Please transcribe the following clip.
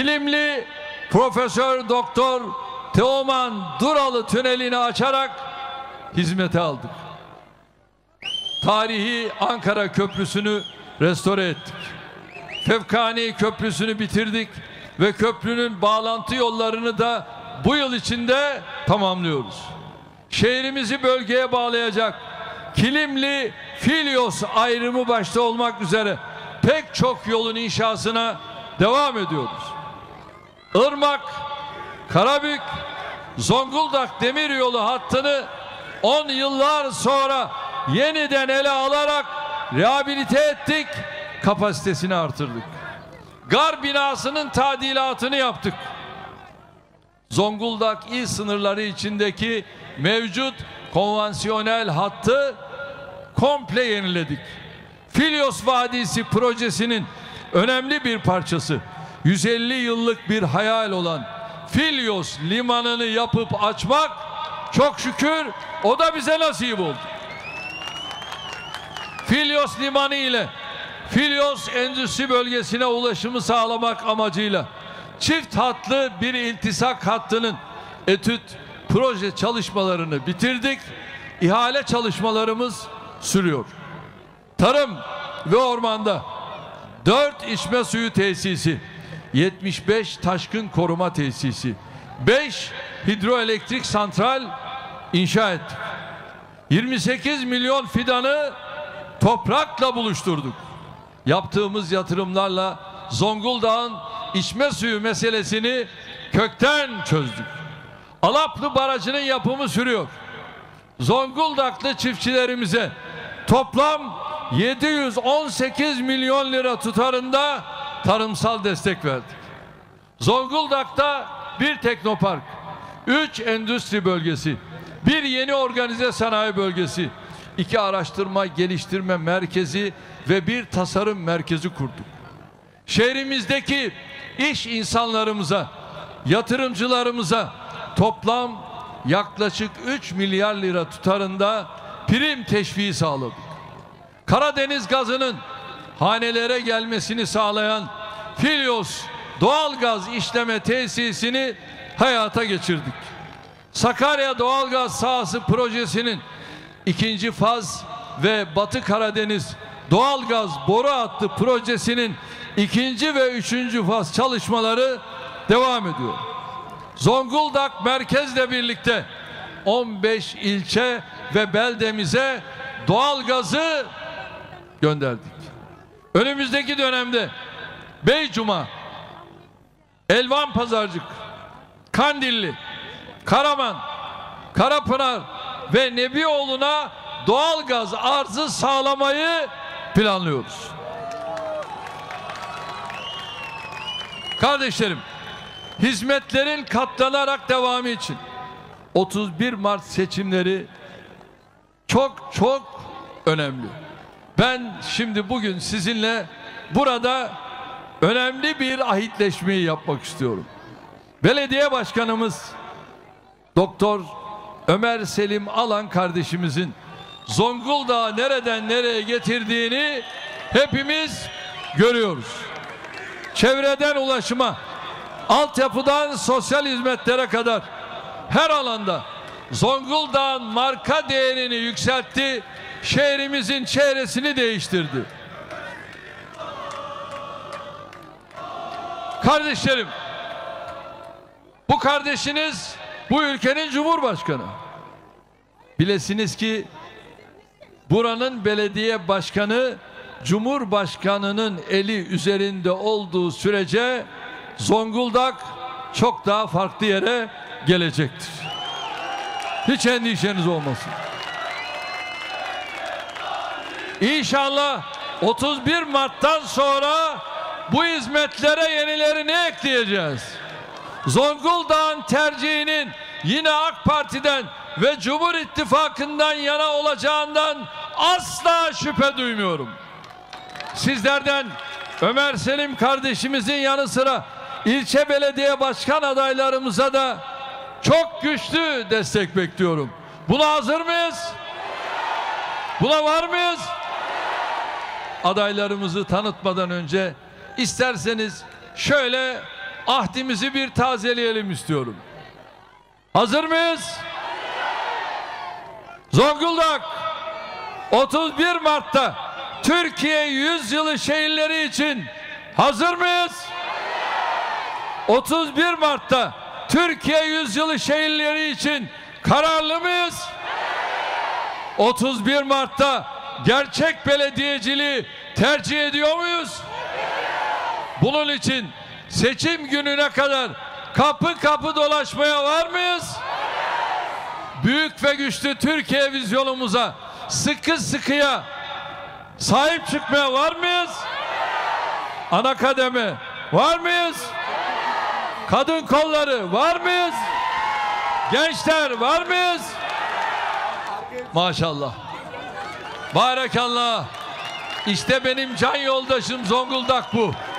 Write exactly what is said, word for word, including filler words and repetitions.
Kilimli Profesör Doktor Teoman Duralı Tüneli'ni açarak hizmete aldık. Tarihi Ankara Köprüsü'nü restore ettik. Fevkani Köprüsü'nü bitirdik ve köprünün bağlantı yollarını da bu yıl içinde tamamlıyoruz. Şehrimizi bölgeye bağlayacak Kilimli Filyos ayrımı başta olmak üzere pek çok yolun inşasına devam ediyoruz. Irmak, Karabük, Zonguldak Demiryolu hattını on yıllar sonra yeniden ele alarak rehabilite ettik, kapasitesini artırdık. Gar binasının tadilatını yaptık. Zonguldak il sınırları içindeki mevcut konvansiyonel hattı komple yeniledik. Filyos Vadisi projesinin önemli bir parçası, yüz elli yıllık bir hayal olan Filyos limanını yapıp açmak, çok şükür o da bize nasip oldu. Filyos limanı ile Filyos endüstri bölgesine ulaşımı sağlamak amacıyla çift hatlı bir iltisak hattının etüt proje çalışmalarını bitirdik. İhale çalışmalarımız sürüyor. Tarım ve ormanda dört içme suyu tesisi, yetmiş beş taşkın koruma tesisi, beş hidroelektrik santral inşa ettik. yirmi sekiz milyon fidanı toprakla buluşturduk. Yaptığımız yatırımlarla Zonguldak'ın içme suyu meselesini kökten çözdük. Alaplı Barajı'nın yapımı sürüyor. Zonguldaklı çiftçilerimize toplam yedi yüz on sekiz milyon lira tutarında tarımsal destek verdik. Zonguldak'ta bir teknopark, üç endüstri bölgesi, bir yeni organize sanayi bölgesi, iki araştırma geliştirme merkezi ve bir tasarım merkezi kurduk. Şehrimizdeki iş insanlarımıza, yatırımcılarımıza toplam yaklaşık üç milyar lira tutarında prim teşviği sağladık. Karadeniz gazının hanelere gelmesini sağlayan Filyos doğalgaz işleme tesisini hayata geçirdik. Sakarya Doğalgaz Sahası projesinin ikinci faz ve Batı Karadeniz doğalgaz boru hattı projesinin ikinci ve üçüncü faz çalışmaları devam ediyor. Zonguldak merkezle birlikte on beş ilçe ve beldemize doğalgazı gönderdik. Önümüzdeki dönemde Beycuma, Elvan Pazarcık, Kandilli, Karaman, Karapınar ve Nebioğlu'na doğalgaz arzı sağlamayı planlıyoruz. Kardeşlerim, hizmetlerin katlanarak devamı için otuz bir Mart seçimleri çok çok önemli. Ben şimdi bugün sizinle burada önemli bir ahitleşmeyi yapmak istiyorum. Belediye başkanımız Doktor Ömer Selim Alan kardeşimizin Zonguldak'ı nereden nereye getirdiğini hepimiz görüyoruz. Çevreden ulaşıma, altyapıdan sosyal hizmetlere kadar her alanda Zonguldak'ın marka değerini yükseltti, şehrimizin çehresini değiştirdi. Kardeşlerim, bu kardeşiniz bu ülkenin Cumhurbaşkanı. Bilesiniz ki buranın belediye başkanı Cumhurbaşkanının eli üzerinde olduğu sürece Zonguldak çok daha farklı yere gelecektir. Hiç endişeniz olmasın. İnşallah otuz bir Mart'tan sonra bu hizmetlere yenilerini ekleyeceğiz. Zonguldak'ın tercihinin yine AK Parti'den ve Cumhur İttifakı'ndan yana olacağından asla şüphe duymuyorum. Sizlerden Ömer Selim kardeşimizin yanı sıra ilçe belediye başkan adaylarımıza da çok güçlü destek bekliyorum. Buna hazır mıyız? Buna var mıyız? Adaylarımızı tanıtmadan önce isterseniz şöyle ahdimizi bir tazeleyelim istiyorum. Hazır mıyız? Zonguldak otuz bir Mart'ta Türkiye yüzyılı şehirleri için hazır mıyız? otuz bir Mart'ta Türkiye yüzyılı şehirleri için kararlı mıyız? otuz bir Mart'ta gerçek belediyeciliği tercih ediyor muyuz? Bunun için seçim gününe kadar kapı kapı dolaşmaya var mıyız? Büyük ve güçlü Türkiye vizyonumuza sıkı sıkıya sahip çıkmaya var mıyız? Ana kademe var mıyız? Kadın kolları var mıyız? Gençler var mıyız? Maşallah. Barakallah. İşte benim can yoldaşım Zonguldak bu.